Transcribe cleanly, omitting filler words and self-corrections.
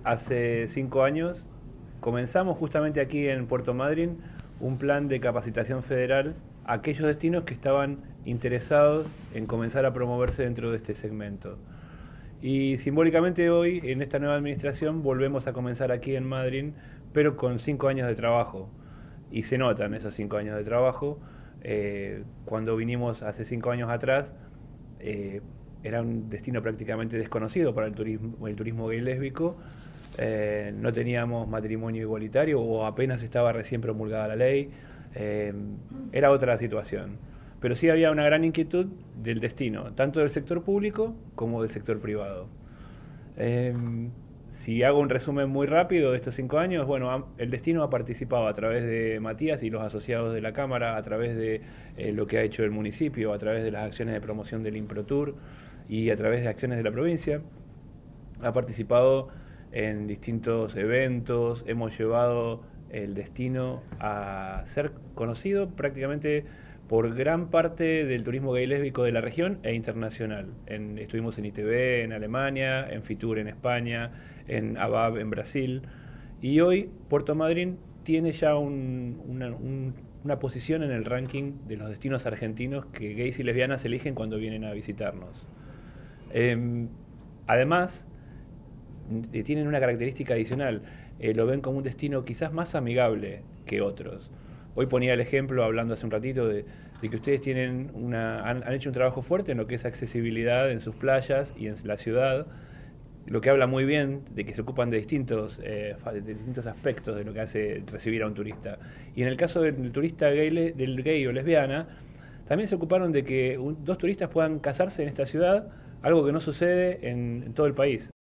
Hace 5 años comenzamos justamente aquí en Puerto Madryn un plan de capacitación federal a aquellos destinos que estaban interesados en comenzar a promoverse dentro de este segmento. Y simbólicamente hoy, en esta nueva administración, volvemos a comenzar aquí en Madryn, pero con 5 años de trabajo. Y se notan esos 5 años de trabajo. Cuando vinimos hace 5 años atrás, eh, era un destino prácticamente desconocido para el turismo gay lésbico. No teníamos matrimonio igualitario o apenas estaba recién promulgada la ley. Eh, Era otra situación. Pero sí había una gran inquietud del destino, tanto del sector público como del sector privado. Eh, si hago un resumen muy rápido de estos 5 años, bueno, el destino ha participado a través de Matías y los asociados de la Cámara, a través de lo que ha hecho el municipio, a través de las acciones de promoción del ImproTour y a través de acciones de la provincia. Ha participado en distintos eventos, hemos llevado el destino a ser conocido prácticamente por gran parte del turismo gay lésbico de la región e internacional. Estuvimos en ITV en Alemania, en Fitur en España, en ABAB en Brasil, y hoy Puerto Madryn tiene ya una posición en el ranking de los destinos argentinos que gays y lesbianas eligen cuando vienen a visitarnos. Eh, Además, tienen una característica adicional, lo ven como un destino quizás más amigable que otros. Hoy ponía el ejemplo, hablando hace un ratito, de que ustedes han hecho un trabajo fuerte en lo que es accesibilidad en sus playas y en la ciudad, lo que habla muy bien de que se ocupan de distintos aspectos de lo que hace recibir a un turista. Y en el caso del turista gay, del gay o lesbiana, también se ocuparon de que dos turistas puedan casarse en esta ciudad, algo que no sucede en todo el país.